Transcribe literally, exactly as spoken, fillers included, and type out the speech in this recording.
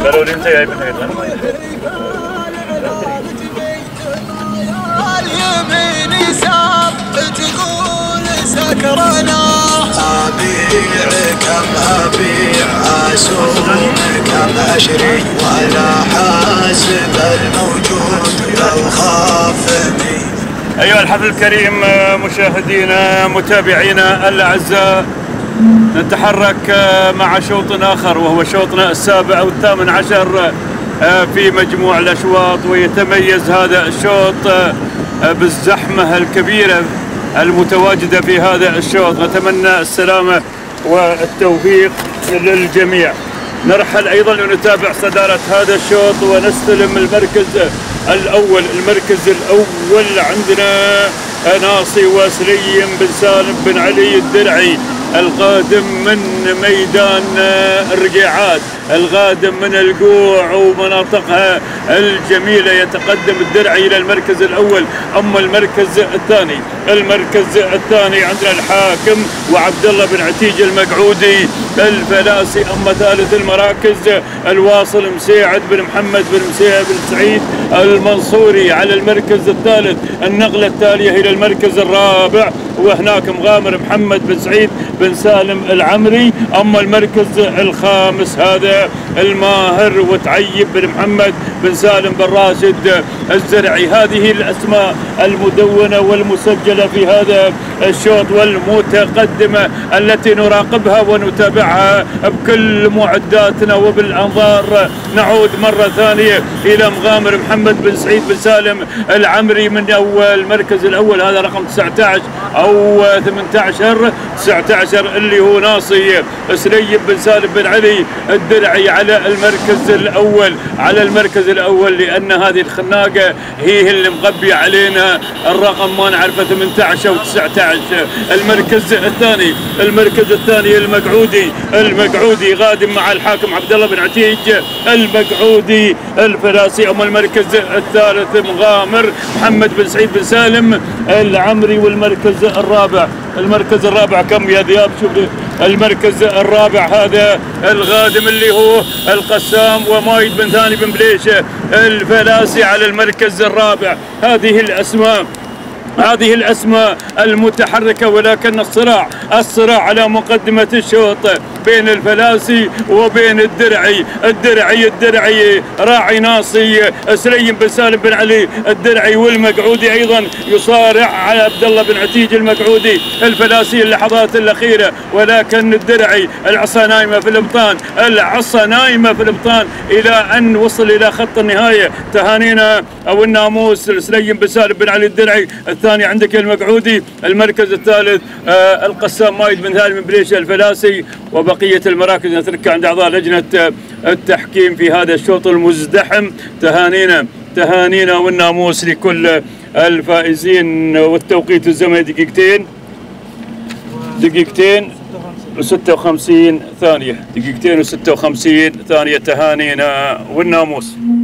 قالوا لي انت جايب الهيئة اليمين يسار تقول سكرنا ابيع كم ابيع اسوم كم اشري ولا حاسب الموجود لو خافني. ايها الحفل الكريم مشاهدينا متابعينا الاعزاء، نتحرك مع شوط اخر وهو شوطنا السابع او الثامن عشر في مجموع الاشواط، ويتميز هذا الشوط بالزحمه الكبيره المتواجده في هذا الشوط. نتمنى السلامه والتوفيق للجميع. نرحل ايضا لنتابع صداره هذا الشوط ونستلم المركز الاول. المركز الاول عندنا ناصي وسليم بن سالم بن علي الدرعي، القادم من ميدان الرقيعات، القادم من القوع ومناطقها الجميلة. يتقدم الدرعي إلى المركز الأول. أما المركز الثاني المركز الثاني عندنا الحاكم وعبد الله بن عتيج المقعودي الفلاسي. أما ثالث المراكز الواصل مسيعد بن محمد بن مسيعد بن سعيد المنصوري على المركز الثالث. النقلة التالية إلى المركز الرابع وهناك مغامر محمد بن سعيد بن سالم العمري. أما المركز الخامس هذا الماهر وتعيب بن محمد بن سالم بن راشد الزرعي. هذه الأسماء المدونة والمسجلة في هذا الشوط والمتقدمة التي نراقبها ونتابعها بكل معداتنا وبالأنظار. نعود مرة ثانية إلى مغامر محمد بن سعيد بن سالم العمري من أول المركز الأول، هذا رقم تسعة عشر أو ثمانية عشر تسعة عشر اللي هو ناصي سليم بن سالم بن علي الدرعي على المركز الأول. على المركز الأول لأن هذه الخناقة هي اللي مغبية علينا الرقم ما نعرفه ثمانية عشر أو تسعة عشر. المركز الثاني المركز الثاني المقعودي المقعودي غادم مع الحاكم عبد الله بن عتيج المقعودي الفلاسي. أما المركز الثالث مغامر محمد بن سعيد بن سالم العمري. والمركز الرابع المركز الرابع كم يا ذياب؟ شوف المركز الرابع هذا الغادم اللي هو القسام ومايد بن ثاني بن بليشه الفلاسي على المركز الرابع. هذه الأسماء هذه الأسماء المتحركة، ولكن الصراع الصراع على مقدمة الشوط بين الفلاسي وبين الدرعي. الدرعي الدرعي راعي ناصي سليم بن سالم بن علي الدرعي، والمقعودي أيضا يصارع على عبد الله بن عتيج المقعودي الفلاسي اللحظات الأخيرة، ولكن الدرعي العصا نايمة في الابطان العصا نايمة في الابطان إلى أن وصل إلى خط النهاية. تهانينا أو الناموس سليم بن سالم بن علي الدرعي. الثاني عندك المقعودي. المركز الثالث آه القسام مايد بن ثاني بن بليشه الفلاسي. وبقية المراكز نتركها عند أعضاء لجنة التحكيم في هذا الشوط المزدحم. تهانينا تهانينا والناموس لكل الفائزين. والتوقيت الزمني دقيقتين دقيقتين وستة وخمسين ثانية دقيقتين وستة وخمسين ثانية. تهانينا والناموس.